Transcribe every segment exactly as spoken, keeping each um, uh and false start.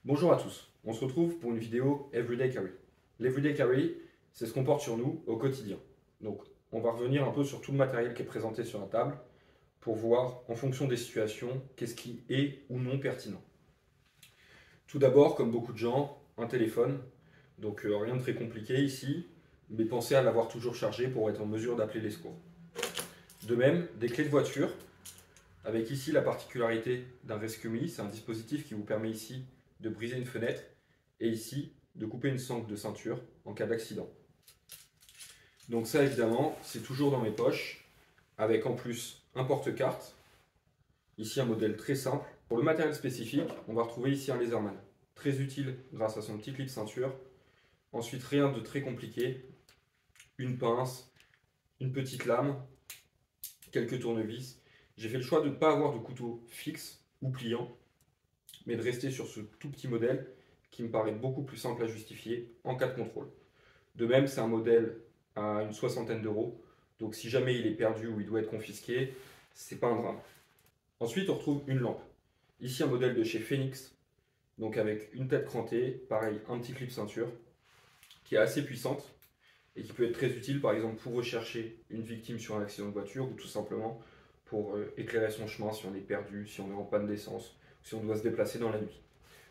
Bonjour à tous, on se retrouve pour une vidéo Everyday Carry. L'Everyday Carry, c'est ce qu'on porte sur nous au quotidien. Donc on va revenir un peu sur tout le matériel qui est présenté sur la table pour voir en fonction des situations qu'est-ce qui est ou non pertinent. Tout d'abord, comme beaucoup de gens, un téléphone. Donc euh, rien de très compliqué ici, mais pensez à l'avoir toujours chargé pour être en mesure d'appeler les secours. De même, des clés de voiture, avec ici la particularité d'un Rescue Me, c'est un dispositif qui vous permet ici de briser une fenêtre et ici de couper une sangle de ceinture en cas d'accident. Donc ça évidemment, c'est toujours dans mes poches, avec en plus un porte-carte, ici un modèle très simple. Pour le matériel spécifique, on va retrouver ici un Laserman, très utile grâce à son petit clip ceinture. Ensuite, rien de très compliqué, une pince, une petite lame, quelques tournevis. J'ai fait le choix de ne pas avoir de couteau fixe ou pliant, mais de rester sur ce tout petit modèle qui me paraît beaucoup plus simple à justifier en cas de contrôle. De même, c'est un modèle à une soixantaine d'euros, donc si jamais il est perdu ou il doit être confisqué, c'est pas un drame. Ensuite, on retrouve une lampe. Ici, un modèle de chez Phoenix, donc avec une tête crantée, pareil, un petit clip ceinture, qui est assez puissante et qui peut être très utile, par exemple, pour rechercher une victime sur un accident de voiture ou tout simplement pour euh, éclairer son chemin si on est perdu, si on est en panne d'essence, si on doit se déplacer dans la nuit.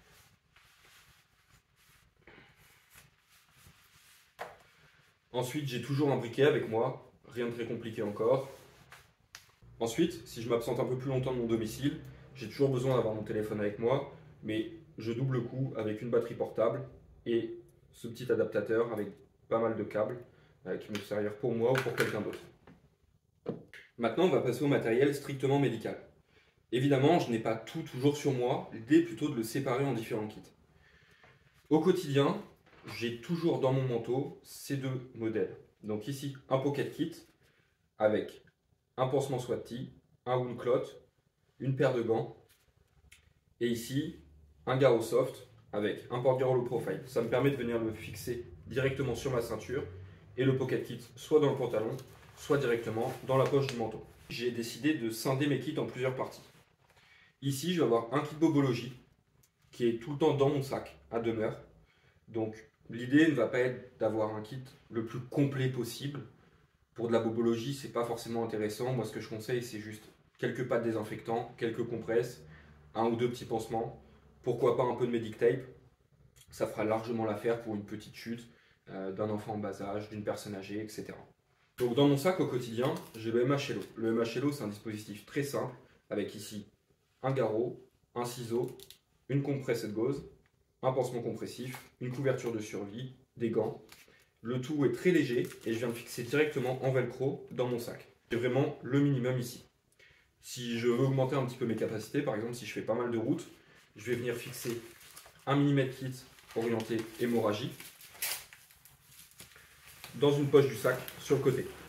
Ensuite, j'ai toujours un briquet avec moi, rien de très compliqué encore. Ensuite, si je m'absente un peu plus longtemps de mon domicile, j'ai toujours besoin d'avoir mon téléphone avec moi, mais je double le coup avec une batterie portable et ce petit adaptateur avec pas mal de câbles euh, qui me servir pour moi ou pour quelqu'un d'autre. Maintenant, on va passer au matériel strictement médical. Évidemment, je n'ai pas tout toujours sur moi, l'idée est plutôt de le séparer en différents kits. Au quotidien, j'ai toujours dans mon manteau ces deux modèles. Donc ici, un pocket kit avec un pansement Swati, un wound clot, une paire de gants. Et ici, un garrot soft avec un porte-garrot low profile. Ça me permet de venir le fixer directement sur ma ceinture et le pocket kit soit dans le pantalon, soit directement dans la poche du manteau. J'ai décidé de scinder mes kits en plusieurs parties. Ici, je vais avoir un kit bobologie qui est tout le temps dans mon sac à demeure. Donc l'idée ne va pas être d'avoir un kit le plus complet possible. Pour de la bobologie, c'est pas forcément intéressant. Moi, ce que je conseille, c'est juste quelques pattes désinfectants, quelques compresses, un ou deux petits pansements. Pourquoi pas un peu de Medic Tape. Ça fera largement l'affaire pour une petite chute euh, d'un enfant en bas âge, d'une personne âgée, et cetera. Donc dans mon sac au quotidien, j'ai le M H L O. Le M H L O, c'est un dispositif très simple avec ici un garrot, un ciseau, une compresse de gauze, un pansement compressif, une couverture de survie, des gants. Le tout est très léger et je viens de fixer directement en velcro dans mon sac. J'ai vraiment le minimum ici. Si je veux augmenter un petit peu mes capacités, par exemple si je fais pas mal de routes, je vais venir fixer un millimètre kit orienté hémorragie dans une poche du sac sur le côté.